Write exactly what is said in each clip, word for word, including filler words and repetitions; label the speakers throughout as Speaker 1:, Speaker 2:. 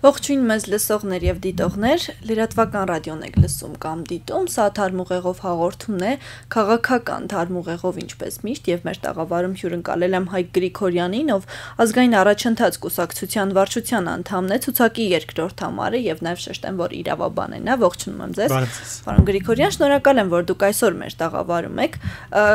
Speaker 1: Ողջույն մեզ լսողներ եւ դիտողներ, լրատվական ռադիոն եք լսում կամ դիտում, սա Թարմուղեղով հաղորդումն է, քաղաքական Թարմուղեղով ինչպես միշտ եւ մեր տաղավարում հյուրընկալել եմ Հայկ Գրիգորյանին, ով ազգային առաջընթաց կուսակցության վարչության անդամն է, ցուցակի երկրորդ համարը եւ նաեւ շեշտեմ, որ իրավաբան է նա, ողջունում եմ ձեզ։ Պարոն Գրիգորյան, շնորհակալ եմ, որ դուք այսօր մեր տաղավարում եք։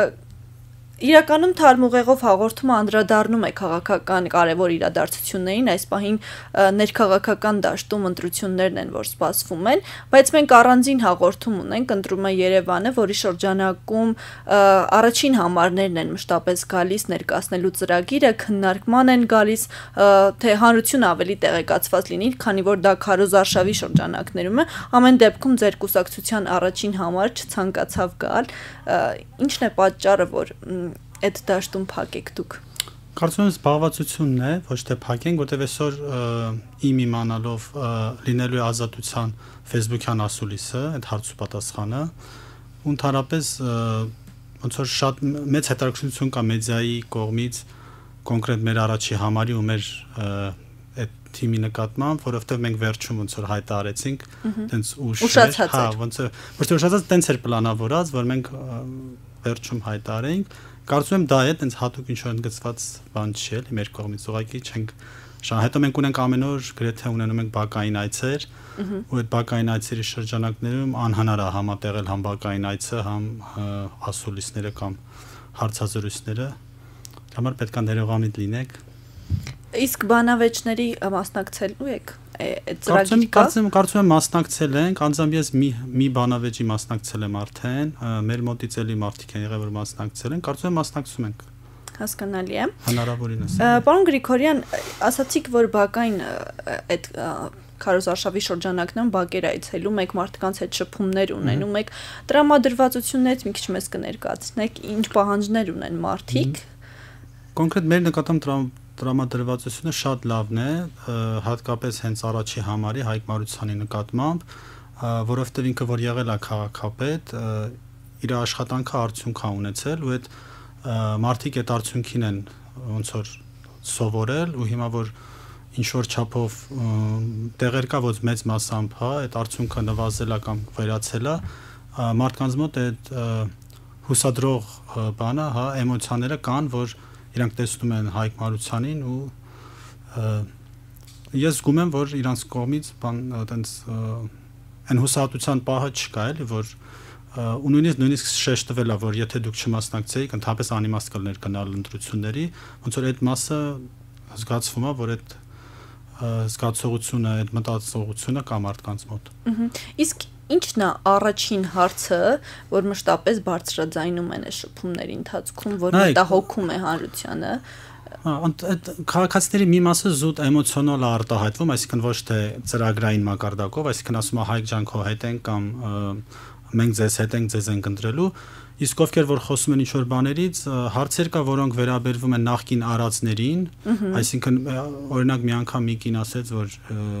Speaker 1: Իրականում Թարմուղեղով հաղորդումը անդրադառնում է քաղաքական կարևոր իրադարձություններին, այս պահին ներքաղաքական դաշտում ընտրություններն են, որ սպասվում են, բայց մենք առանձին հաղորդում ունենք, ընտրում է Երևանը, որի շրջանակում առաջին համարներն են մշտապես գալիս ներկայացնելու ծրագիրը, քննարկման են գալիս, թե հանրությունը ավելի տեղեկացված լինի, քանի որ դա քարոզարշավի շրջանակներում է, ամեն դեպքում ձեր կուսակցության առաջին համար չցանկացավ գալ, ինչն է պատճառը, որ այդ դաշտում փակեք դուք։
Speaker 2: Կարծում եմ զբաղվածությունն է, ոչ թե փակենք, որտեղ այսօր իմ իմանալով լինելու է ազատության Facebook-յան ասուլիսը, այդ հարցու պատասխանը, ու ընդհանրապես ոնց որ շատ մեծ հետաքրքրություն կա մեդիայի կողմից կոնկրետ մեր առաջի համարի ու մեր այդ թիմի նկատմամբ, որովհետև մենք վերջում ոնց որ հայտարարեցինք, տենց ուշ էր, հա, ոնց որ ոչ թե ուշացած տենց էր պլանավորած, որ մենք վերջում հայտարարենք, կարծում եմ դա է, տենց հատուկ ինչ-որ ընդգծված բան չի էլի մեր կողմից, ուղղակի չենք շա, հետո մենք ունենք ամեն օր գրեթե ունենում ենք բակային այցեր, ու այդ բակային այցերի շրջանակներում անհնար է համատեղել համ բակային այցը, համ ասուլիսները կամ հարցազրույցները, համար պետք է ներողամիտ լինեք։
Speaker 1: Իսկ բանավեճների մասնակցելու եք։
Speaker 2: Կարծում եմ, կարծում եմ մասնակցել ենք, անձամբ ես մի մի բանավեճի մասնակցել եմ արդեն, մեր մոտից էլի մարդիկ են եղել, որ մասնակցել են, կարծում եմ մասնակցում ենք։
Speaker 1: Հասկանալի է։
Speaker 2: Հնարավորինս։
Speaker 1: Պարոն Գրիգորյան, ասացիք, որ բակային այդ քարոզարշավի շրջանակներում բակեր այցելում եք, մարդկանց հետ շփումներ ունենում եք, տրամադրվածություններից մի քիչ մեզ կներկայացնեք, ինչ պահանջներ ունեն մարդիկ։
Speaker 2: Կոնկրետ մեր նկատմամբ տրամադրվածությունը շատ լավն է, հատկապես հենց առաջի համարի Հայկ Մարությանի նկատմամբ, որովհետև ինքը որ եղել է քաղաքապետ, իր աշխատանքը արդյունք է ունեցել, ու այդ մարդիկ այդ արդյունքին են ոնց որ սովորել, ու հիմա որ ինչ որ չափով տեղեր կա, որ մեծ մասամբ, հա, այդ արդյունքը նվազել է կամ վերացել է, մարդկանց մոտ այդ հուսադրող բանը, հա, էմոցիաները կան, որ իրանք տեսնում են Հայկ Մարությանին ու ես զգում եմ, որ իրանց կողմից բան այտենց այն հուսահատության պահը չկա էլի, որ ու նույնիսկ նույնիսկ շեշտվել է, որ եթե դուք չմասնակցեիք, ընդհանրապես անիմաստ կլներ գնալ ընտրությունների, ոնց որ այդ մասը զգացվում է, որ այդ զգացողությունը, այդ մտածողությունը կա մարդկանց մոտ։
Speaker 1: Իսկ Ինչն է առաջին հարցը, որ մշտապես բարձրաձայնում են այս շփումների ընթացքում, որ մտահոգում է հանրությանը։
Speaker 2: Քաղաքացիների մի մասը զուտ էմոցիոնալ է արտահայտվում, այսինքն ոչ թե ծրագրային մակարդակով, այսինքն ասում է Հայկ ջան քո հետ ենք կամ մենք ձեզ հետ ենք, ձեզ ենք ընտրելու, իսկ ովքեր որ խոսում են ինչ-որ բաներից, հարցեր կա, որոնք վերաբերվում են նախկին արածներին, այսինքն օրինակ մի անգամ մի կին ասեց, որ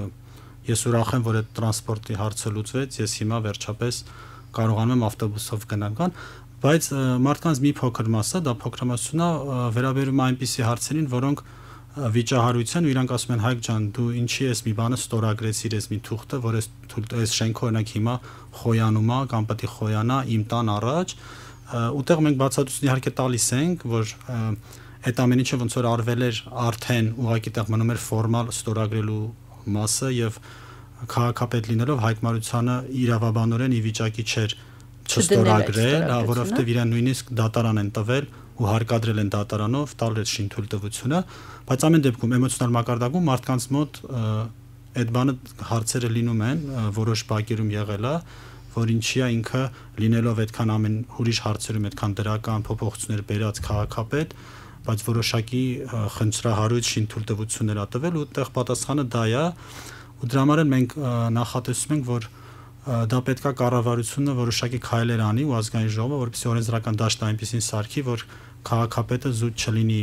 Speaker 2: ես ուրախ եմ, որ այդ տրանսպորտի հարցը լուծվեց, ես հիմա վերջապես կարողանում եմ ավտոբուսով գնալ, բայց մարդկանց մի փոքր մասը, դա փոքրամասնությունը վերաբերում է այնպիսի հարցերին, որոնք վիճահարույց են ու իրանք ասում են Հայկ ջան, դու ինչի ես մի բանը ստորագրեցիր, ես մի թուղթը, որ ես այս շենքը օրինակ հիմա խոյանում է կամ պետք է խոյանա իմ տան առաջ, ուտեղ մենք բացատրություն իհարկե տալիս ենք, որ այդ ամեն ինչը ոնց որ արվել էր արդեն ուղղակի տեղ մնում էր ֆորմալ ստորագրելու մասը եւ քաղաքապետ լինելով Հայկ Մարությանը իրավաբանորեն ի վիճակի չէր չստորագրել, որովհետեւ իրեն նույնիսկ դատարան են տվել ու հարկադրել են դատարանով տալ այդ շինթույլտվությունը, բայց ամեն դեպքում էմոցիոնալ մակարդակում մարդկանց մոտ այդ բանը հարցերը լինում են, որոշ բակերում եղել է, որ ինչի է ինքը լինելով այդքան ամեն ուրիշ հարցերում այդքան դրական փոփոխություններ բերած քաղաքապետ, բայց որոշակի խնդրահարույց շինթույլտվություններ ա տվել ու այդտեղ պատասխանը դա է ու դրա համար մենք նախատեսում ենք, որ դա պետքա կառավարությունը որոշակի քայլեր անի ու ազգային ժողովը, որպեսզի օրենսդրական դաշտը այնպեսին սարքի, որ քաղաքապետը զուտ չլինի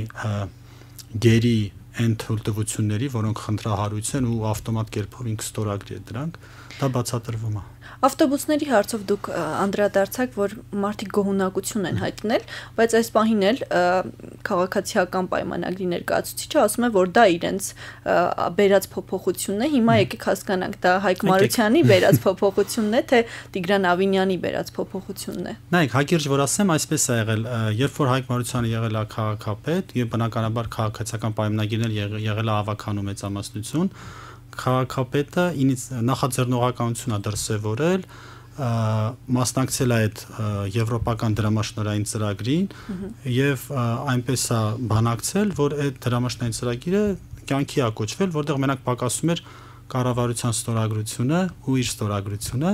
Speaker 2: գերի այն թույլտվությունների, որոնք խնդրահարույց են ու ավտոմատ կերպով ինքը ստորագրի է դրանք, դա բացատրվում է։
Speaker 1: Ավտոբուսների հարցով դուք անդրադարձաք, որ մարդիկ գոհունակություն են հայտնել, բայց այս պահին էլ քաղաքացիական պայմանագրի ներկայացուցիչը ասում է, որ դա իրենց բերած փոփոխությունն է։ Հիմա եկեք հասկանանք, դա Հայկ Մարությանի բերած փոփոխությունն է, թե Տիգրան Ավինյանի բերած փոփոխությունն է։
Speaker 2: Նայեք, հակիրճ որ ասեմ, այսպես է եղել, երբ որ Հայկ Մարությանը եղել է քաղաքապետ, եւ բնականաբար քաղաքացիական պայմանագիրներ եղել է ավականու մեծամասնություն, քաղաքապետը նախաձեռնողականություն է դրսևորել, մասնակցել է այդ եվրոպական դրամաշնորհային ծրագրին եւ այնպես է բանակցել, որ այդ դրամաշնորհային ծրագիրը կյանքի է կոչվել, որտեղ մենակ պակասում էր կառավարության ստորագրությունը ու իր ստորագրությունը,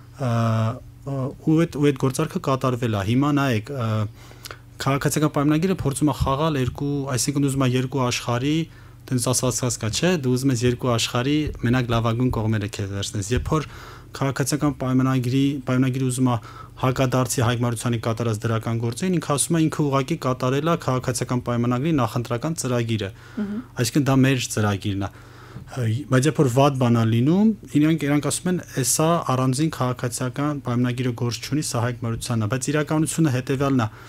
Speaker 2: ու այդ ու այդ գործարքը կատարվել է։ Հիմա նայեք, քաղաքացիական պայմանագիրը փորձում է խաղալ երկու, այսինքն ուզում է երկու աշխարհի Դենց ասած կա, չէ, դու ուզում ես երկու աշխարհի մենակ լավագույն կողմերը քեզ վերցնես։ Երբ որ քաղաքացիական պայմանագրի պայմանագիրը ուզում է հակադարձի Հայկ Մարությանի կատարած դրական գործին, ինքը ասում է ինքը ուղղակի կատարել է քաղաքացիական պայմանագրի նախընտրական ծրագիրը։ Այսինքն դա մեր ծրագիրն է։ Բայց երբ որ վատ բան է լինում, իրանք իրանք ասում են, «Էսա առանձին քաղաքացիական պայմանագիրը գործ չունի, սա Հայկ Մարությանն է», բայց իրականությունը հետեւյալն է։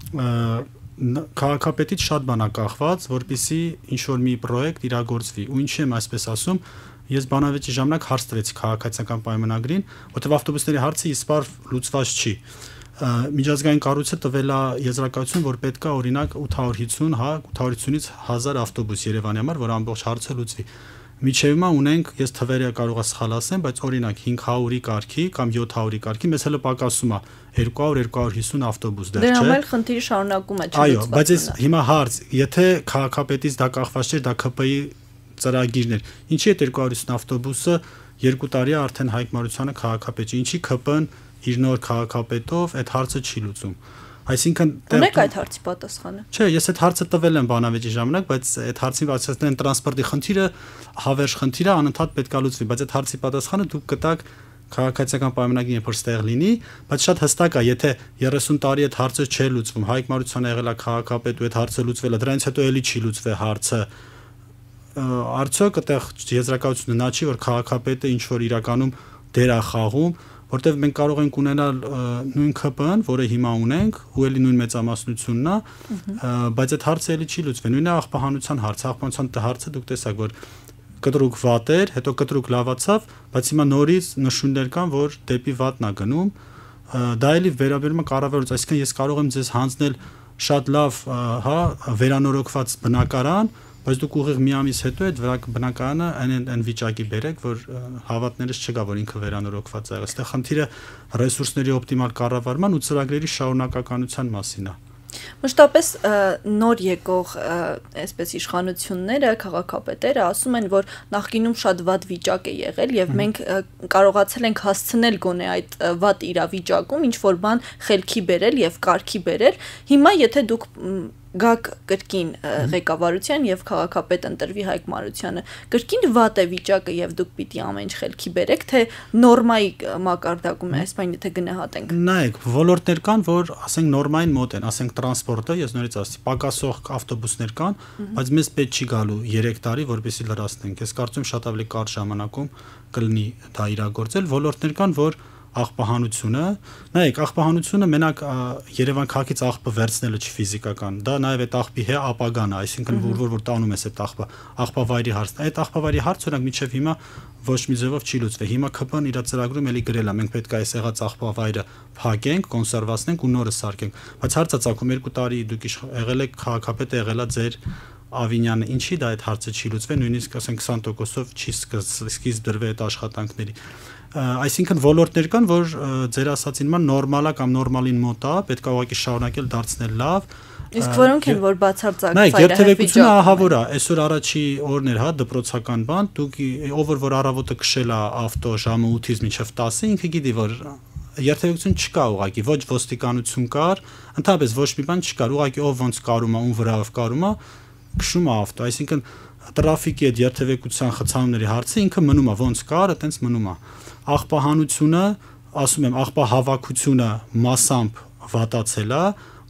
Speaker 2: Քաղաքապետից շատ բան է կախված, որպեսզի ինչ-որ մի պրոյեկտ իրագործվի։ Ու ինչի եմ այսպես ասում, ես բանավեճի ժամանակ հարց տվեցի քաղաքացիական պայմանագրին, որտեղ ավտոբուսների հարցը իսպար լուծված չի։ Միջազգային կառույցը տվել է եզրակացություն, որ պետք է օրինակ ութ հարյուր հիսուն, հա, ութ հարյուր հիսունից հազար ավտոբուս Երևանի համար, որ ամբողջ հարցը լուծվի։ Միջև հիմա ունենք, ես թվերը կարող եմ սխալ ասեմ, բայց օրինակ հինգ հարյուրի կարգի կամ յոթ հարյուրի կարգի մեզ հələ պակասում է երկու հարյուր երկու հարյուր հիսուն ավտոբուս դեռ, չէ՞։
Speaker 1: Դրա համար խնդիրը շարունակում է չլուծված։
Speaker 2: Այո, բայց ես հիմա հարց, եթե քաղաքապետից դա կախված չէր, դա ՔՊ-ի ծրագիրն էր, ինչի՞ է երկու հարյուր հիսուն ավտոբուսը երկու տարի արդեն Հայկ Մարությանը քաղաքապետ է, ինչի՞ ՔՊ-ն իր նոր քաղաքապետով այդ հարցը չի լուծում։ Այսինքն
Speaker 1: ունեք այդ հարցի պատասխանը։
Speaker 2: Չէ, ես այդ հարցը տվել եմ բանավեճի ժամանակ, բայց այդ հարցին պատասխանեն տրանսպորտի խնդիրը, հավերժ խնդիրը անընդհատ պետք է լուծվի, բայց այդ հարցի պատասխանը դուք կտաք քաղաքացիական պայմանագրին երբ որ ստեղ լինի, բայց շատ հստակ է, եթե երեսուն տարի այդ հարցը չէ լուծվում, Հայկ Մարությանը եղել է քաղաքապետ ու այդ հարցը լուծվել է, դրանից հետո էլի չի լուծվել հարցը, արդյոք այդտեղ եզրակացությունը նա չի, որ քաղաքապետը ինչ որ իրականում դեր է խաղում, որտեղ մենք կարող ենք ունենալ նույն ՔՊ-ն, որը հիմա ունենք, ու էլի նույն մեծամասնությունն է, բայց այդ հարցը էլի չի լուծվել։ Նույնը աղբահանության հարցը, աղբահանության հարցը դուք տեսաք, որ կտրուկ վատ էր, հետո կտրուկ լավացավ, բայց հիմա նորից նշումներ կան, որ դեպի վատն է գնում։ Դա էլի վերաբերում է կառավարության, այսինքն ես կարող եմ ձեզ հանձնել շատ լավ, հա, վերանորոգված բնակարան, բայց դուք ուղիղ մի ամիս հետո այդ բնակարանը այն այն վիճակի բերեք, որ հավատներս չկա, որ ինքը վերանորոգված է եղել։ Այստեղ խնդիրը ռեսուրսների օպտիմալ կառավարման ու ծրագրերի շարունակականության մասին է։
Speaker 1: Մշտապես նոր եկող այսպես իշխանությունները, քաղաքապետերը ասում են, որ նախկինում շատ վատ վիճակ է եղել եւ մենք կարողացել ենք հասցնել գոնե այդ վատ իրավիճակում ինչ որ բան խելքի բերել եւ կարգի բերել։ Հիմա եթե դուք գաք կրկին ղեկավարության եւ քաղաքապետ ընտրվի Հայկ Մարությանը, կրկին վատ է վիճակը եւ դուք պիտի ամեն ինչ խելքի բերեք, թե նորմայի մակարդակում է, այսպես եթե գնահատենք։
Speaker 2: Նայեք, ոլորտներ կան, որ ասենք նորմային մոտ են, ասենք տրանսպորտը, ես նորից ասի, պակասող ավտոբուսներ կան, բայց մեզ պետք չի գալու երեք տարի, որպեսզի լրացնենք։ Ես կարծում եմ շատ ավելի կարճ ժամանակում կլինի դա իրագործել։ Ոլորտներ կան, որ աղբահանությունը, նայեք, աղբահանությունը մենակ Երևան քաղաքից աղբը վերցնելը չի ֆիզիկական, դա նաև այդ աղբի հե ապագան է, այսինքն որ որ որ տանում ես այդ աղբը, աղբավայրի հարցն, այդ աղբավայրի հարցը օրինակ մինչև հիմա ոչ մի ձևով չի լուծվել։ Հիմա ՔՊ-ն իր ծրագրում էլի գրել է, մենք պետք է այս եղած աղբավայրը փակենք, կոնսերվացնենք ու նորը սարքենք, բայց հարցը ցակում երկու տարի դուք եղել եք քաղաքապետը, եղել է ձեր Ավինյանը, ինչի դա այդ հարցը չի լուծվել, նույնիսկ ասենք քսան տոկոսով չի սկիզբ դրվել այդ աշխատանքների։ Այսինքն ոլորտներ կան, որ ձեր ասածին ման նորմալ է կամ նորմալին մոտ է, պետք է ուղղակի շարունակել դարձնել լավ։
Speaker 1: Իսկ որոնք են որ բացարձակ
Speaker 2: ծայրահեղ վիճակում։ Նայ, երթևեկությունը ահավոր է, այսօր առաջի օրն էր, հա, դպրոցական բան, դուք ով որ առավոտը քշել է ավտո ժամը ութից մինչև տասը, ինքը գիտի, որ երթևեկություն չկա ուղղակի, ոչ ոստիկանություն կար, ընդհանրապես ոչ մի բան չկար, ուղղակի ով ոնց կարում է, ում վրայով կարում է, քշում է ավտո, այսինքն տրաֆիկի այդ երթևեկության խցանումների հարցը ինքը մնում է, ոնց կար, այտենց մնում է։ Աղբահանությունը, ասում եմ, աղբահավաքությունը մասամբ վատացել է,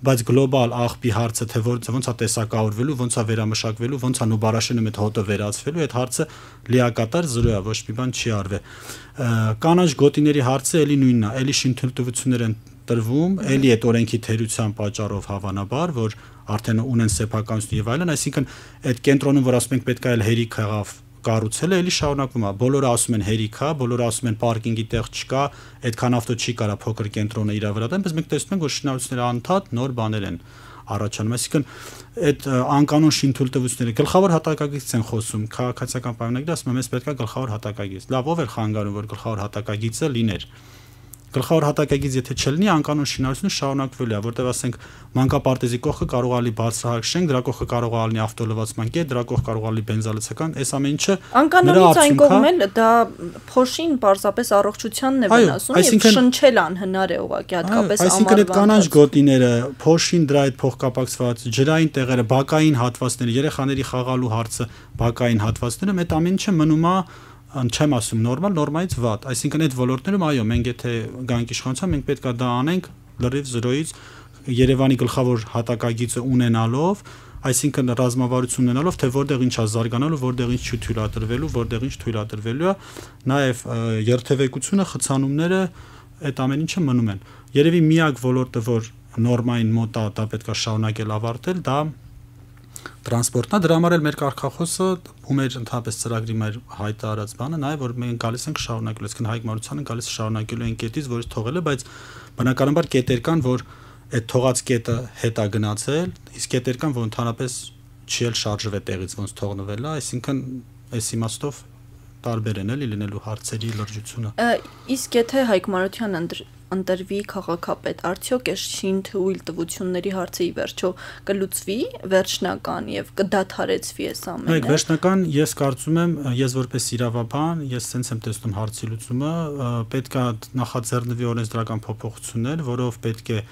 Speaker 2: բայց գլոբալ աղբի հարցը թե ոնց է տեսակավորվելու, ոնց է վերամշակվելու, ոնց է նոբարաշենում այդ հոտը վերածվելու, այդ հարցը լիակատար զրո է, ոչ մի բան չի արվել։ Կանաչ գոտիների հարցը էլի նույնն է, էլի շինթույլտվություններ են տրվում, էլի այդ օրենքի թերության պատճառով հավանաբար, որ արդեն ունեն սեփականություն եւ այլն, այսինքն այդ կենտրոնում, որ ասում ենք պետք է այլ հերիք եղավ կառուցելը, էլի շարունակվում է։ Բոլորը ասում են հերիք է, բոլորը ասում են պարկինգի տեղ չկա, այդքան ավտո չի կարա փոքր կենտրոնը իր վրա դեն, բայց մենք տեսնում ենք, որ շինարարությունները անդադ նոր բաներ են առաջանում, այսինքն այդ անկանոն շինթույլտվությունները գլխավոր հատակագիծից են խոսում, քաղաքացիական պայմանագրի ասում են, մեզ պետք է գլխավոր հատակագիծ։ Լավ, ով էր խանգարում, որ գլխավոր հատակագիծը լիներ։ Գլխավոր հատակագիծ եթե չլինի, անկանոն շինարարությունը շարունակվելու է, որտեղ ասենք մանկապարտեզի կողքը կարող է լինի բարձրահարկ շենք, դրա կողքը կարող է լինի ավտոլվացման կետ, դրա կողքը կարող է լինի բենզալցական, այս ամեն ինչը
Speaker 1: անկանոնից այն կողմն էլ դա փոշին պարզապես առողջությանն է վնասում եւ շնչել անհնար է ուղղակի հատկապես ամառվա։
Speaker 2: Այսինքն այդ կանաչ գոտիները, փոշին դրա այդ փոխկապակցված ջրային տեղերը, բակային հատվածները, երեխաների խաղալու հարցը, բակային հատվածները, այդ ամեն ինչը մնում է չեմ ասում նորմալ, նորմայից վատ, այսինքն այդ ոլորտներում այո, մենք եթե գանք իշխանության, մենք պետք է դա անենք լրիվ զրոյից Երևանի գլխավոր հատակագիծը ունենալով, այսինքն ռազմավարություն ունենալով, թե որտեղ ինչ է զարգանալու, որտեղ ինչ չի թույլատրվելու, որտեղ ինչ թույլատրվելու է, նաև երթևեկությունը, խցանումները, այդ ամեն ինչը մնում են։ Երևի միակ ոլորտը, որ նորմային մոտ է, դա պետք է շարունակել ավարտել, դա տրանսպորտն է, դրա համար էլ մեր կարգախոսը ու մեր ընդհանրապես ծրագրի մեր հայտարարած բանը նա է, որ մենք գալիս ենք շարունակելու, այսինքն Հայկ Մարությանը գալիս շարունակելու են կետից, որից թողել է, բայց բնականաբար կետեր կան, որ այդ թողած կետը հետ է գնացել, իսկ կետեր կան, որ ընդհանրապես չի էլ շարժվել տեղից, ոնց թողնվել է, այսինքն այս իմաստով տարբեր են էլի լինելու հարցերի լրջությունը։
Speaker 1: Իսկ եթե Հայկ Մարությանը ընտրվի քաղաքապետ, արդյոք այս շինթույլտվությունների հարցը ի վերջո կլուծվի վերջնական եւ կդադարեցվի այս ամենը։
Speaker 2: Այո, վերջնական ես կարծում եմ, ես որպես իրավաբան, ես sense եմ տեսնում հարցի լուծումը, պետք է նախաձեռնվի օրենսդրական փոփոխություններ, որով պետք է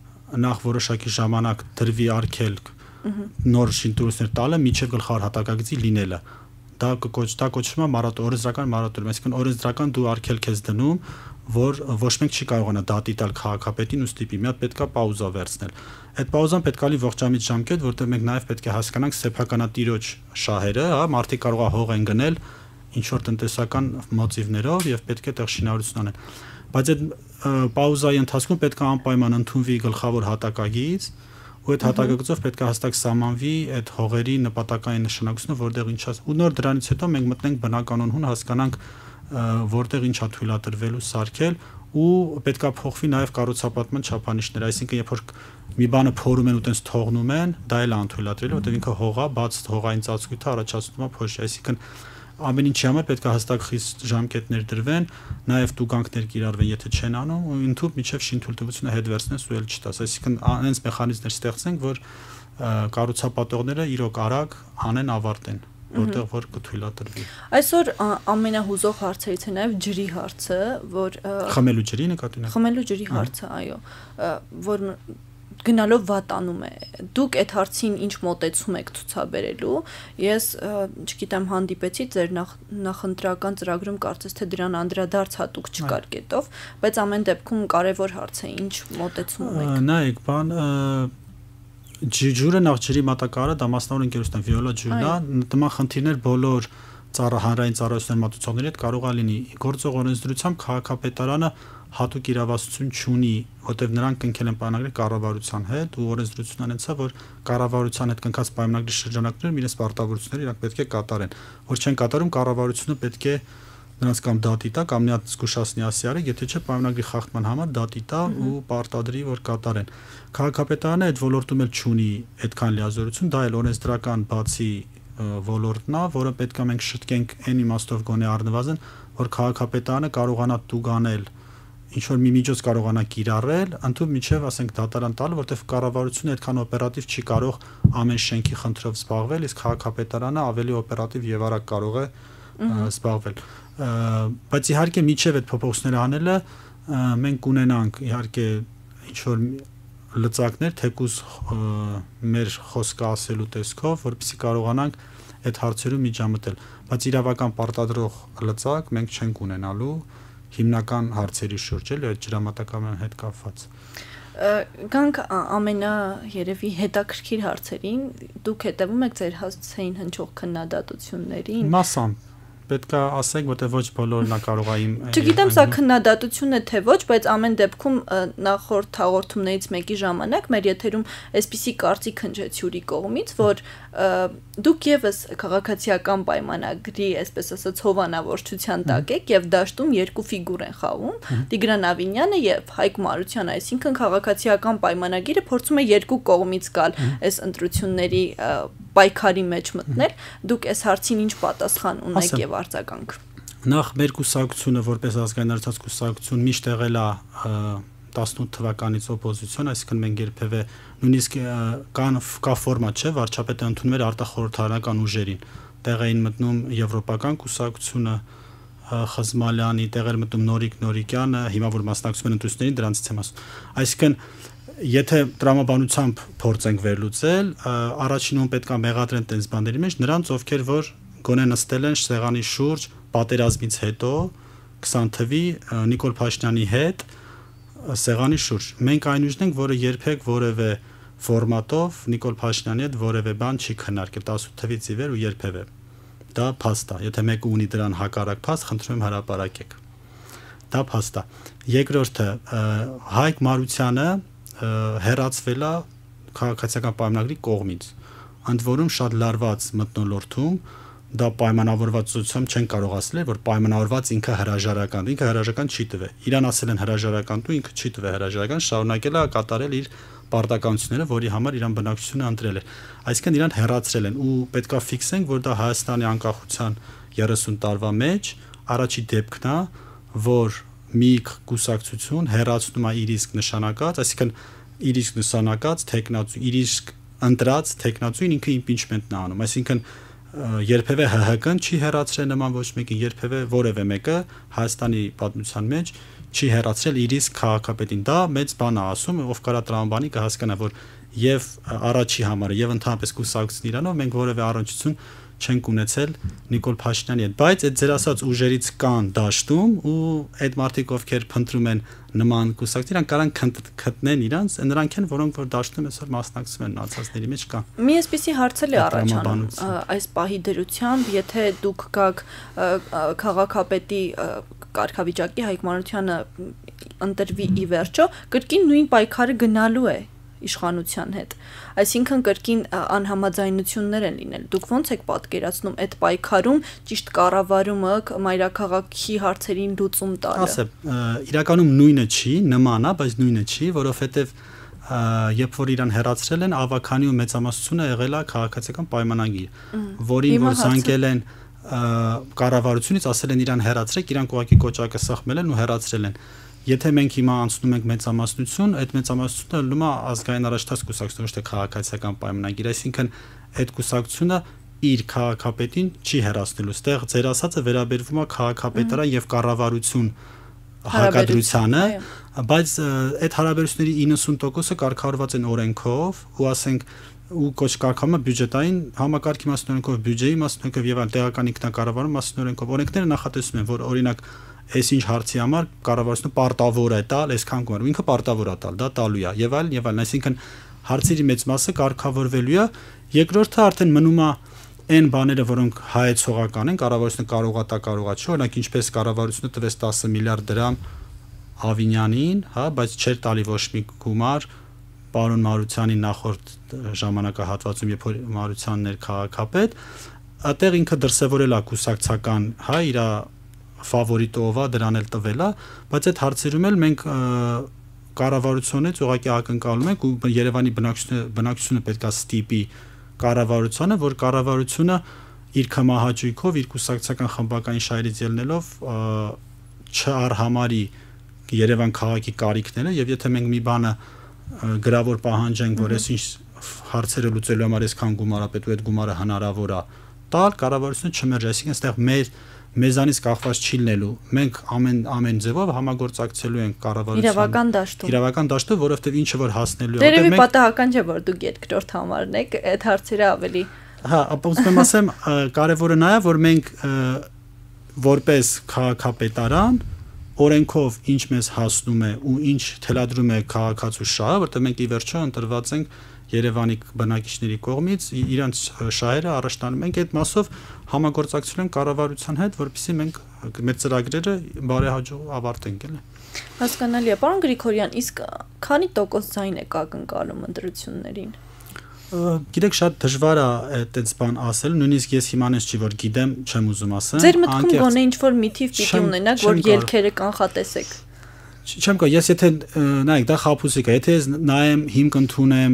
Speaker 2: նախ որոշակի ժամանակ դրվի արգելք նոր շինթույլտվություններ տալը միջև գլխավոր հատակագծի լինելը։ Դա կոչ դա կոչվում է մարատ օրենսդրական մարատորում, այսինքն օրենսդրական դու արգելք ես դնում, որ ոչ մեկ չի կարողանա դատի տալ քաղաքապետին ու ստիպի, մի հատ պետքա պաուզա վերցնել։ Այդ պաուզան պետք է լինի ողջամիտ ժամկետ, որտեղ մենք նաև պետք է հասկանանք սեփականատիրոջ շահերը, հա, մարդիկ կարող է հող են գնել ինչ որ տնտեսական մոտիվներով եւ պետք է տեղ շինարարություն անեն։ Բայց այդ պաուզայի ընթացքում պետք է անպայման ընդունվի գլխավոր հատակագիծ ու այդ հատակագծով պետք է հստակ սահմանվի այդ հողերի նպատակային նշանակությունը, որտեղ ինչ է։ Ու նոր դրանից հետո մենք մտնենք բնականոն հասկանանք որտեղ ինչ է թույլատրվելու սարքել ու պետքա փոխվի նաև կառուցապատման չափանիշները, այսինքն երբ որ մի բանը փորում են ու տենց թողնում են, դա էլ անթույլատրելի, որտեղ ինքը հողա, բաց հողային ծածկույթը առաջացնում է փոշի, այսինքն ամեն ինչի համար պետքա հստակ խիստ ժամկետներ դրվեն, նաև տուգանքներ կիրառվեն, եթե չեն անում, ու ընդհանուր միջև շինթույլտվությունը հետ վերցնես ու էլ չտաս, այսինքն այնպես մեխանիզմներ ստեղծենք, որ կառուցապատողները իրոք արագ անեն ավարտեն, որտեղ որ կթույլատրվի։
Speaker 1: Այսօր ամենահուզող հարցերից է նաև ջրի հարցը, որ
Speaker 2: խմելու ջրի նկատի ունեք։
Speaker 1: Խմելու ջրի հարցը, այո, որ գնալով վատանում է։ Դուք այդ հարցին ինչ մոտեցում եք ցուցաբերելու։ Ես չգիտեմ, հանդիպեցի ձեր նախընտրական ծրագրում կարծես թե դրան անդրադարձ հատուկ չկար կետով, բայց ամեն դեպքում կարևոր հարց է, ինչ մոտեցում եք։
Speaker 2: Նայեք, բան ջուրը նախ ջրի մատակարարը դա մասնավոր ընկերություն է, Վիոլա ջուրն է, նման խնդիրներ բոլոր ծառահանրային ծառայությունների մատուցողների հետ կարող է լինի։ Գործող օրենսդրությամբ քաղաքապետարանը հատուկ իրավասություն չունի, որտեղ նրանք կնքել են պայմանագրի կառավարության հետ ու օրենսդրություն անեցա, որ կառավարության հետ կնքած պայմանագրի շրջանակներում իրենց պարտավորությունները իրանք պետք է կատարեն։ Որ չեն կատարում, կառավարությունը պետք է նրանց կամ դատի տա կամ մի հատ զգուշացնի ասիարը, եթե չէ պայմանագրի խախտման համար դատի տա ու պարտադրի, որ կատարեն։ Քաղաքապետարանը այդ ոլորտում էլ չունի այդքան լիազորություն, դա էլ օրենսդրական բացի ոլորտն է, որը պետք է մենք շտկենք այն իմաստով գոնե առնվազն, որ քաղաքապետարանը կարողանա տուգանել ինչ որ մի միջոց կարողանա կիրառել, ընդհանուր միջև ասենք դատարան տալ, որտեղ կառավարությունը այդքան օպերատիվ չի կարող ամեն շենքի խնդրով զբաղվել, իսկ քաղաքապետարանը ավելի օպերատիվ եւ արագ կարող է զբաղվել։ Բայց իհարկե միջև այդ փոփոխությունները անելը մենք ունենանք իհարկե ինչ որ լծակներ, թեկուզ մեր խոսքը ասելու տեսքով, որպեսզի կարողանանք այդ հարցերում միջամտել, բայց իրավական պարտադրող լծակ մենք չենք ունենալու հիմնական հարցերի շուրջ էլ այդ ջրամատակարարման հետ կապված։
Speaker 1: Գանք ամենա երևի հետաքրքիր հարցերին, դուք հետևում եք ձեր հասցեին հնչող քննադատություններին։
Speaker 2: Մասամբ պետք է ասենք, որտեղ ոչ բոլորն է կարող է իմ
Speaker 1: Չգիտեմ, սա քննադատություն է թե ոչ, բայց ամեն դեպքում նախորդ հաղորդումներից մեկի ժամանակ մեր եթերում այսպիսի կարծիք հնչեց Յուրի կողմից, որ դուք եւս քաղաքացիական պայմանագրի, այսպես ասած, հովանավորչության տակ եք եւ դաշտում երկու ֆիգուր են խաղում՝ Տիգրան Ավինյանը եւ Հայկ Մարությանը, այսինքն քաղաքացիական պայմանագիրը փորձում է երկու կողմից գալ այս ընտրությունների պայքարի մեջ մտնել, դուք այս հարցին ինչ պատասխան ունեք եւ արձագանք։
Speaker 2: Նախ մեր կուսակցությունը որպես ազգային արդյունք կուսակցություն միշտ եղել է տասնութ թվականից օպոզիցիոն, այսինքն մենք երբևէ նույնիսկ կան կա ֆորմատ չէ, վարչապետը ընդունում էր արտախորհրդարանական ուժերին, տեղ էին մտնում եվրոպական կուսակցությունը, Խզմալյանի, տեղ էր մտնում Նորիկ Նորիկյանը, հիմա որ մասնակցում են ընտրություններին, դրանցից եմ ասում։ Այսինքն եթե տրամաբանությամբ փորձենք վերլուծել, առաջինում պետք է մեղադրեն տենց բաների մեջ նրանց, ովքեր որ գոնե նստել են սեղանի շուրջ պատերազմից հետո քսան թվի Նիկոլ Փաշինյանի հետ սեղանի շուրջ։ Մենք այն ուժն ենք, որը երբեք որևէ ֆորմատով Նիկոլ Փաշինյանի հետ որևէ բան չի քննարկել տասնութ թվից ի վեր ու երբևէ։ Դա փաստ է։ Եթե մեկը ունի դրան հակառակ փաստ, խնդրում եմ հրապարակեք։ Դա փաստ է։ Երկրորդը Հայկ Մարությանը հերացվել է քաղաքացիական պայմանագրի կողմից։ Ընդ որում շատ լարված մթնոլորտում դա պայմանավորվածությամբ չեն կարող ասել, որ պայմանավորված ինքը հրաժարական, ինքը հրաժարական չի տվել։ Իրան ասել են հրաժարական, դու ինքը չի տվել հրաժարական, շարունակել է կատարել իր պարտականությունները, որի համար իրան բնակչությունը ընտրել է։ Այսինքն իրան հերացրել են ու պետքա ֆիքսենք, որ դա Հայաստանի անկախության երեսուն տարվա մեջ առաջի դեպքն է, որ մի կուսակցություն հերացնում է իր իսկ նշանակած, այսինքն իր իսկ նշանակած տեխնացու, իր իսկ ընտրած տեխնացուին ինքը իմպիչմենտն է անում, այսինքն երբևէ Հ Հ Կ-ն չի հերացրել նման ոչ մեկին, երբևէ որևէ մեկը Հայաստանի պատմության մեջ չի հերացրել իր իսկ քաղաքապետին։ Դա մեծ բան է ասում, ով կարա տրամաբանի կհասկանա, որ եւ առաջի համար եւ ընդհանրապես կուսակցության իրանով մենք որևէ առնչություն չենք ունեցել Նիկոլ Փաշինյանի հետ, բայց այդ ձեր ասած ուժերից կան դաշտում ու այդ մարդիկ ովքեր փնտրում են նման կուսակցություն, իրանք կարան գտնեն իրանց, նրանք են, որոնք որ դաշտում այսօր մասնակցում են մնացածների մեջ կան։
Speaker 1: Մի այսպիսի հարց էլ է առաջանում այս պահի դրությամբ, եթե դուք գաք քաղաքապետի կարգավիճակի Հայկ Մարությանը ընտրվի ի վերջո, կրկին նույն պայքարը գնալու է իշխանության հետ։ Այսինքն կրկին անհամաձայնություններ են լինել։ Դուք ո՞նց եք պատկերացնում այդ պայքարում ճիշտ կառավարումը մայրաքաղաքի հարցերին լուծում տալը։
Speaker 2: Ասեմ, իրականում նույնը չի, նման է, բայց նույնը չի, որովհետև երբ որ իրան հերացրել են, ավականի ու մեծամասնությունը եղել է քաղաքացիական պայմանագիր, որին որ զանգել են կառավարությունից, ասել են իրան հերացրեք, իրանք ուղղակի կոճակը սխմել են ու հերացրել են։ Եթե մենք հիմա անցնում ենք մեծամասնություն, այդ մեծամասնությունը լում է ազգային առաջտած կուսակցություն, ոչ թե քաղաքացիական պայմանագիր, այսինքն այդ կուսակցությունը իր քաղաքապետին չի հերացնելու։ Ստեղ ձեր ասածը վերաբերվում է քաղաքապետարան եւ կառավարություն հակադրությանը, բայց այդ հարաբերությունների իննսուն տոկոսը կարգավորված են օրենքով ու ասենք ու կոչ կարգավորումը բյուջետային համակարգի մասն օրենքով, բյուջեի մասն օրենքով եւ այլ տեղական ինքնակառավարման մասն օրենքով։ Օրենքները նախատեսում են, որ օրինակ այսինչ հարցի համար կառավարությունը պարտավոր է տալ, այսքան գումար, ինքը պարտավոր է տալ, դա տալու է եւ այլն եւ այլն, այսինքն հարցերի մեծ մասը կարգավորվելու է։ Երկրորդը արդեն մնում է այն բաները, որոնք հայեցողական են, կառավարությունը կարող է տա, կարող է չէ, օրինակ ինչպես կառավարությունը տվեց տասը միլիարդ դրամ Ավինյանին, հա, բայց չէր տալի ոչ մի գումար պարոն Մարությանի նախորդ ժամանակահատվածում, երբ որ Մարությանն էր քաղաքապետ, այդտեղ ինքը դրսևորել է կուսակցական, հա, իր ֆավորիտով է, դրան էլ տվել է, բայց այդ հարցերում էլ մենք կառավարությունից ուղղակի ակնկալում ենք ու Երևանի բնակչությունը բնակչությունը պետք է ստիպի կառավարությանը, որ կառավարությունը իր կամահաճույքով, իր կուսակցական խմբակային շահերից ելնելով չարհամարի Երևան քաղաքի կարիքները եւ եթե մենք մի բանը գրավոր պահանջենք, որ այսինչ հարցերը լուծելու համար այսքան գումար է պետք ու այդ գումարը հնարավոր է տալ, կառավարությունը չմերժի, այսինքն այստեղ մեր մեզանից կախված չի լինելու։ Մենք ամեն ամեն ձևով համագործակցելու ենք կառավարության
Speaker 1: իրավական դաշտում։
Speaker 2: Իրավական դաշտում, որովհետև ինչը որ հասնելու է,
Speaker 1: որովհետև մենք պատահական չէ, որ դուք երկրորդ համարն եք, այդ հարցերը ավելի։
Speaker 2: Հա, ապա ուզում եմ ասեմ, կարևորը նա է, որ մենք որպես քաղաքապետարան օրենքով ինչ մեզ հասնում է ու ինչ թելադրում է քաղաքացու շահը, որտեղ մենք ի վերջո ընտրված ենք Երևանի բնակիչների կողմից, իրանց շահերը առաջ տանում ենք այդ մասով համագործակցություն ենք կառավարության հետ, որպեսզի մենք մեր ծրագրերը բարեհաջող ավարտենք, էլի։
Speaker 1: Հասկանալի է, պարոն Գրիգորյան, իսկ քանի տոկոս ձայն է կակնկալում ընտրություններին։
Speaker 2: Գիտեք, շատ դժվար է այդպես բան ասել, նույնիսկ ես հիմա ես չի որ գիտեմ, չեմ ուզում ասեմ։
Speaker 1: Ձեր մտքում գոնե ինչ որ միթիվ պիտի ունենաք, որ ելքերը կանխատեսեք։
Speaker 2: Չեմ կա, ես եթե նայեք, դա խաբուսիկ է, եթե ես նայեմ հիմք ընդունեմ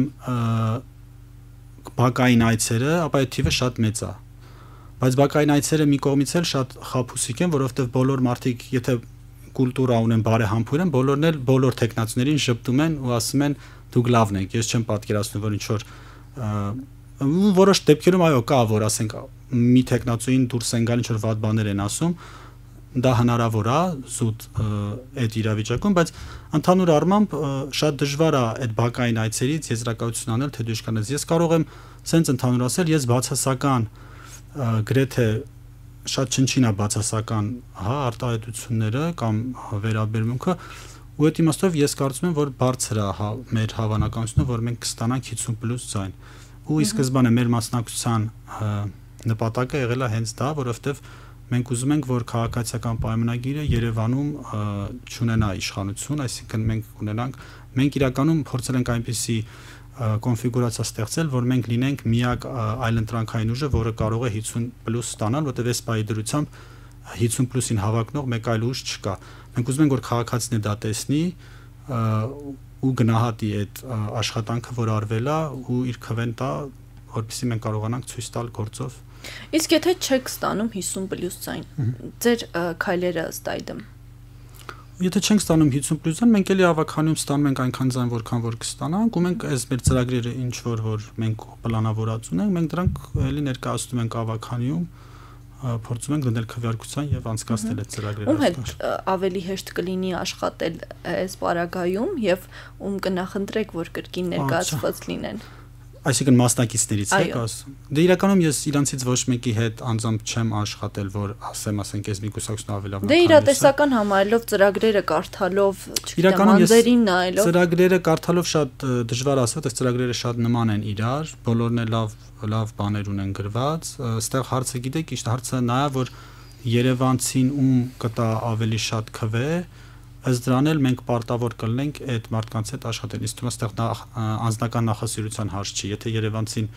Speaker 2: բակային այցերը, ապա այդ թիվը շատ մեծ է։ Բայց բակային այցերը մի կողմից էլ շատ խաբուսիկ են, որովհետև բոլոր մարդիկ, եթե կուլտուրա ունեն, բարեհամբույր են, բոլորն էլ բոլոր տեխնացիներին շփտում են ու ասում են դուք լավն եք, ես չեմ պատկերացնում, որ ինչ որ որոշ դեպքերում այո կա, որ ասենք մի տեխնացուին դուրս են գալ ինչ որ վատ բաներ են ասում, դա հնարավոր է զուտ այդ իրավիճակում, բայց ընդհանուր առմամբ շատ դժվար է այդ բակային այցերից եզրակացություն անել, թե դու ինչքան ես։ Ես կարող եմ սենց ընդհանուր ասել, ես բացասական գրեթե շատ չնչին է բացասական, հա, արտահայտությունները կամ վերաբերմունքը, ու այդ իմաստով ես կարծում եմ, որ բարձր է հա, մեր հավանականությունը, որ մենք կստանանք հիսուն պլյուս ձայն։ Ու ի սկզբանե մեր մասնակցության նպատակը եղել է հենց դա, որովհետև մենք ուզում ենք, որ քաղաքացիական պայմանագիրը Երևանում չունենա իշխանություն, այսինքն մենք ունենանք, մենք իրականում փորձել ենք այնպիսի կոնֆիգուրացիա ստեղծել, որ մենք լինենք միակ այլընտրանքային ուժը, որը կարող է հիսուն պլյուս ստանալ, որտեղ այս պայի դրությամբ հիսուն պլյուսին հավակնող մեկ այլ ուժ չկա։ Մենք ուզում ենք, որ քաղաքացին դա տեսնի ու գնահատի այդ աշխատանքը, որ արվել է ու իր քվեն տա, որպեսզի մենք կարողանանք ցույց տալ գործով։
Speaker 1: Իսկ եթե չեք ստանում հիսուն պլյուս ձայն, ձեր քայլերը ըստ այդմ։
Speaker 2: Եթե չենք ստանում հիսուն պլյուս ձայն, մենք էլի ավականիում ստանում ենք այնքան ձայն, որքան որ կստանանք, ու մենք այս մեր ծրագրերը ինչ որ որ մենք պլանավորած ունենք, մենք դրանք էլի ներկայացնում ենք ավականիում, փորձում ենք դնել քվեարկության եւ անցկացնել այդ ծրագրերը։
Speaker 1: Ում հետ ավելի հեշտ կլինի աշխատել այս պարագայում եւ ում կնախընտրեք, որ կրկին ներկայացված լինեն։
Speaker 2: Այսինքն մասնակիցներից եք ասում։ Դե իրականում ես իրանցից ոչ մեկի հետ անձամբ չեմ աշխատել, որ ասեմ, ասենք, ես մի կուսակցություն ավելի լավ։
Speaker 1: Դե իրատեսական համարելով ծրագրերը կարդալով, չգիտեմ, անձերին նայելով։
Speaker 2: Ծրագրերը կարդալով շատ դժվար ասել, այս ծրագրերը շատ նման են իրար, բոլորն էլ լավ լավ բաներ ունեն գրված։ Այստեղ հարցը գիտեք, իշտ հարցը նա է, որ Երևանցին ում կտա ավելի շատ քվե, ըստ դրան էլ մենք պարտավոր կլինենք այդ մարդկանց հետ աշխատել։ Իսկ դու այստեղ անձնական նախասիրության հարց չի, եթե Երևանցին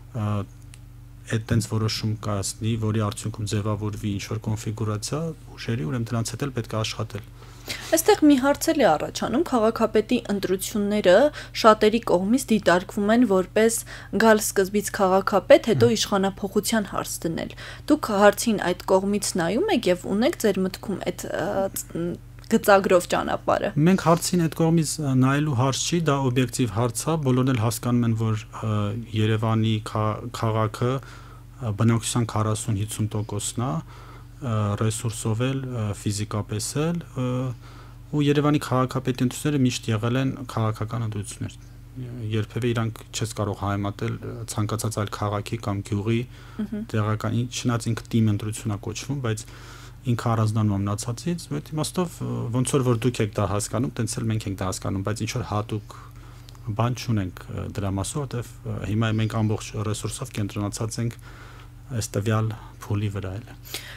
Speaker 2: այդ տենց որոշում կայացնի, որի արդյունքում ձևավորվի ինչ-որ կոնֆիգուրացիա ուժերի, ուրեմն դրանց հետ էլ պետք է աշխատել։
Speaker 1: Այստեղ մի հարց էլ է առաջանում, քաղաքապետի ընտրությունները շատերի կողմից դիտարկվում են որպես գալ սկզբից քաղաքապետ, հետո իշխանափոխության հարց դնել։ Դուք հարցին այդ կողմից նայում եք եւ ունեք ձեր մտքում այդ գծագրով ճանապարհը։ Մենք
Speaker 2: հարցին այդ կողմից նայելու հարց չի, դա օբյեկտիվ հարց է, բոլորն էլ հասկանում են, որ Երևանի քաղաքը բնակչության քառասուն-հիսուն տոկոսն է, ռեսուրսով էլ, ֆիզիկապես էլ, ու Երևանի քաղաքապետի ընտրությունները միշտ եղել են քաղաքական ընտրություններ։ Երբևէ իրանք չես կարող համեմատել ցանկացած այլ քաղաքի կամ գյուղի տեղական, չնայած ինքը թիմ ընտրություն է կոչվում, բայց ինքը առանձնանում մնացածից, այդ իմաստով ոնց որ որ դուք եք դա հասկանում, տենց էլ մենք ենք դա հասկանում, բայց ինչ որ հատուկ բան չունենք դրա մասով, որտեվ հիմա մենք ամբողջ ռեսուրսով կենտրոնացած ենք այս տվյալ փուլի վրա էլ։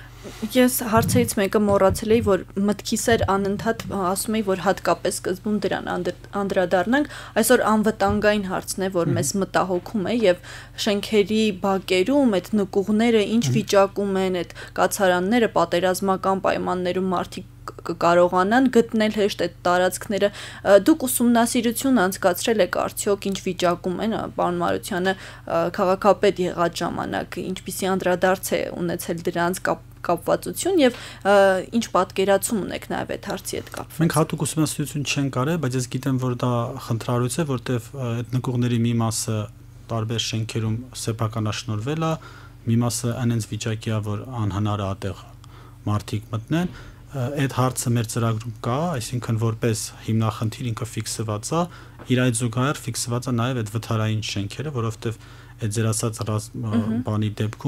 Speaker 1: Ես հարցերից մեկը մոռացել էի, որ մտքիս էր անընդհատ ասում էի, որ հատկապես սկզբում դրան անդրադառնանք, այսօր անվտանգային հարցն է, որ մեզ մտահոգում է եւ շենքերի բակերում այդ նկուղները ինչ վիճակում են, այդ կացարանները պատերազմական պայմաններում մարդիկ կկարողանան գտնել հեշտ այդ տարածքները։ Դուք ուսումնասիրություն անցկացրել եք արդյոք ինչ վիճակում են, պարոն Մարությանը քաղաքապետ եղած ժամանակ ինչպիսի անդրադարձ է ունեցել դրանց կապվածություն եւ ինչ պատկերացում ունեք նաեւ այդ հարցի հետ կապված։
Speaker 2: Մենք հատուկ ուսումնասիրություն չենք արել, բայց ես գիտեմ, որ դա խնդրալուց է, որտեվ այդ նկուղների մի մասը տարբեր շենքերում սեփականաշնորհվել է, մի մասը այնպես վիճակի է, որ անհնար է այդտեղ մարդիկ մտնեն։ Այդ հարցը մեր ծրագրում կա, այսինքն որպես հիմնախնդիր ինքը ֆիքսված է, իր այդ զուգահեռ ֆիքսված է նաև այդ վթարային շենքերը, որովհետև այդ ձեր ասած բանի դեպքում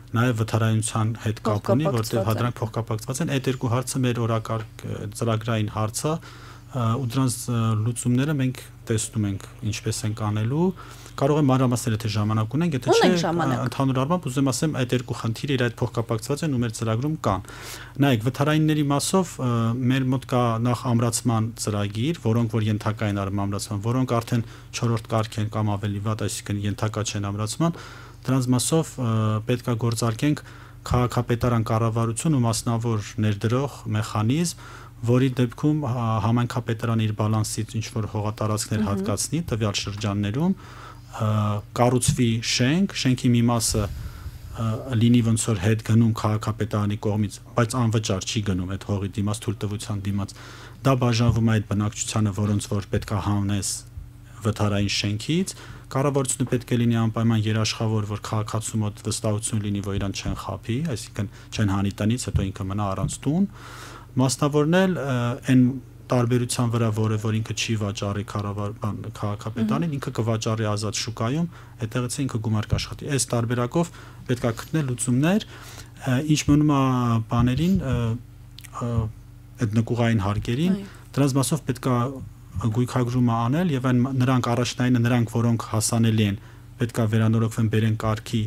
Speaker 2: նաև վթարայնության հետ կապ ունի, որտեղ հա դրանք փոխկապակցված են։ Այդ երկու հարցը մեր օրակարգ ծրագրային հարցը ու դրանց լուծումները մենք տեսնում ենք ինչպես ենք անելու։ Կարող եմ մանրամասները թե ժամանակ ունենք, եթե չէ, ընդհանուր առմամբ ուզում ասեմ այդ երկու խնդիրը իր այդ փոխկապակցված են ու մեր ծրագրում կան։ Նայեք, վթարայինների մասով մեր մոտ կա նախ ամրացման ծրագիր, որոնք որ ենթակա են ամրացման, որոնք արդեն չորրորդ կարգ են կամ ավելի վատ, այսինքն ենթակա չեն ամրացման, դրանց մասով պետք է գործարկենք քաղաքապետարան կառավարություն ու մասնավոր ներդրող մեխանիզմ, որի դեպքում համայնքապետարանը իր բալանսից ինչ որ հողատարածքներ հատկացնի տվյալ շրջաններում, կառուցվի շենք, շենքի մի մասը լինի ոնց որ հետ գնում քաղաքապետարանի կողմից, բայց անվճար չի գնում այդ հողի դիմաց թույլտվության դիմաց, դա բաժանվում է այդ բնակչությանը, որոնց որ պետքա հանես վթարային շենքից, կառավարությունը պետք է լինի անպայման երաշխավոր, որ քաղաքացու մոտ վստահություն լինի, որ իրան չեն խաբի, այսինքն չեն հանի տնից, հետո ինքը մնա առանց տուն, մասնավորն էլ այն տարբերության վրա, որը որ ինքը չի վաճառի քաղաքապետարին, ինքը կվաճառի ազատ շուկայում, այդտեղից է ինքը գումար կաշխատի։ Այս տարբերակով պետք է գտնել լուծումներ, ինչ մնում է բաներին, այդ նկուղային հարկերին, դրանց մասով պետք է գույքագրումը անել եւ այն նրանք առաջնայինը նրանք, որոնք հասանելի են, պետք է վերանորոգվեն, բերեն կարգի,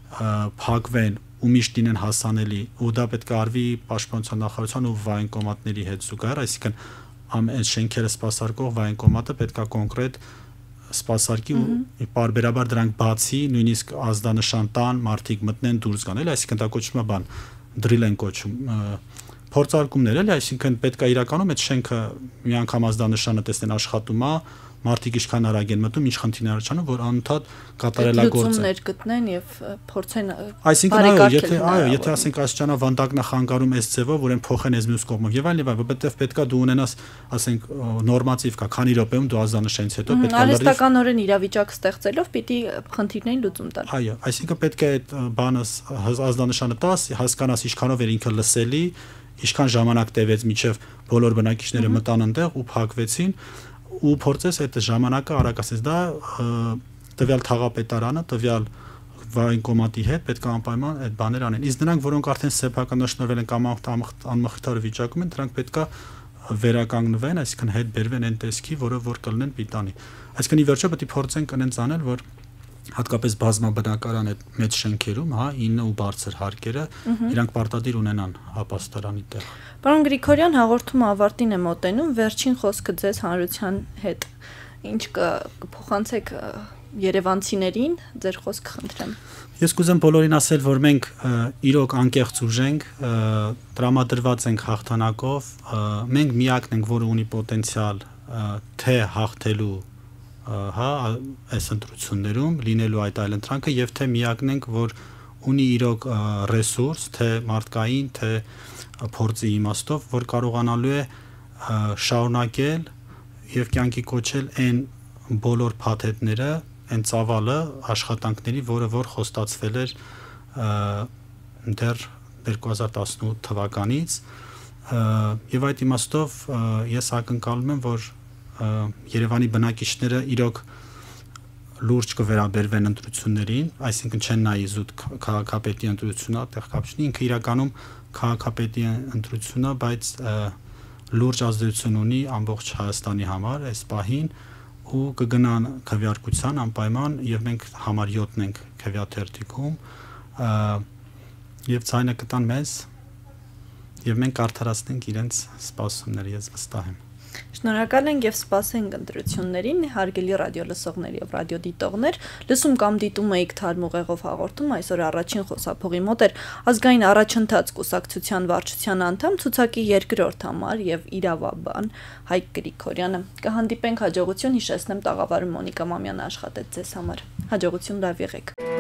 Speaker 2: փակվեն ու միշտ լինեն հասանելի, ու դա պետք է արվի պաշտպանության նախարարության ու վայնկոմատների հետ զուգահեռ, այսինքն ամեն շենքերը սպասարկող վայնկոմատը պետք է կոնկրետ սպասարկի ու պարբերաբար դրանք բացի, նույնիսկ ազդանշան տան, մարդիկ մտնեն դուրս գան, էլի, այսինքն դա կոչվում է բան, դրիլ են կոչում, փորձարկումներ, էլի, այսինքն պետք է իրականում այդ շենքը մի անգամ ազդանշանը տեսնեն աշխատում է, մարդիկ ինչքան արագ են մտնում, ինչ խնդիրներ առաջանում, որ անընդհատ կատարելագործեն։
Speaker 1: Լուծումներ գտնեն եւ փորձեն
Speaker 2: Այսինքն այո, եթե այո, եթե ասենք աստիճանա վանդակնա խանգարում այս ձևով, որ են փոխեն այս մյուս կողմով եւ այլն, որովհետեւ պետքա դու ունենաս, ասենք նորմատիվ կա, քանի րոպեում դու ազդանշանից հետո պետք է լրիվ
Speaker 1: արհեստականորեն իրավիճակ ստեղծելով պիտի խնդիրներին լուծում տալ։
Speaker 2: Այո, այսինքն պետք է այդ բանը ազդանշանը տաս, հասկանաս ինչքանով էր ինքը լսելի, ինչքան ժամանակ տևեց մինչեւ բոլոր բնակիչները մտան այնտեղ ու փակվեցին ու փորձես այդ ժամանակը արագացնել, դա տվյալ թաղապետարանը, տվյալ վայնկոմատի հետ պետք է անպայման այդ բաներ անեն։ Իսկ նրանք, որոնք արդեն սեփականաշնորվել են կամ անմխիթար վիճակում են, դրանք պետք է վերականգնվեն, այսինքն հետ բերվեն այն տեսքի, որը որ կլինեն պիտանի։ Այսինքն ի վերջո պետք է փորձենք անենց անել, որ հատկապես բազմաբնակարան այդ մեծ շենքերում, հա, ինը ու բարձր հարկերը իրանք պարտադիր ունենան ապաստարանի տեղ։
Speaker 1: Պարոն Գրիգորյան, հաղորդումը ավարտին է մոտենում, վերջին խոսքը ձեզ հանրության հետ։ Ինչ կփոխանցեք երևանցիներին, ձեր խոսքը խնդրեմ։
Speaker 2: Ես կուզեմ բոլորին ասել, որ մենք իրոք անկեղծ ուժ ենք, տրամադրված ենք հաղթանակով, մենք միակն ենք, որը ունի պոտենցիալ թե հաղթելու հա այս ընտրություններում լինելու այդ այլ ընտրանքը եւ թե միակն ենք, որ ունի իրոք ռեսուրս, թե մարդկային, թե փորձի իմաստով, որ կարողանալու է շարունակել եւ կյանքի կոչել այն բոլոր փաթեթները, այն ծավալը աշխատանքների, որը որ խոստացվել էր դեռ երկու հազար տասնութ թվականից եւ այդ իմաստով ես ակնկալում եմ, որ Երևանի բնակիչները իրոք լուրջ կվերաբերվեն ընտրություններին, այսինքն չեն նայի զուտ քաղաքապետի ընտրությունը, տեղ կապ չունի, ինքը իրականում քաղաքապետի ընտրությունը, բայց լուրջ ազդեցություն ունի ամբողջ Հայաստանի համար այս պահին ու կգնան քվեարկության անպայման եւ մենք համար յոթն ենք քվեաթերթիկում եւ ցայնը կտան մեզ եւ մենք կարդարացնենք իրենց սպասումները, ես վստահ եմ։
Speaker 1: Շնորհակալ ենք եւ սպասենք ընտրություններին, հարգելի ռադիո լսողներ եւ ռադիո դիտողներ, լսում կամ դիտում եք Թարմ ուղեղով հաղորդում, այսօր առաջին խոսափողի մոտ էր ազգային առաջընթաց կուսակցության վարչության անդամ, ցուցակի երկրորդ համար եւ իրավաբան Հայկ Գրիգորյանը։ Կհանդիպենք հաջողություն, հիշեցնեմ տաղավարում Մոնիկա Մամյանը աշխատեց ձեզ համար։ Հաջողություն, լավ եղեք։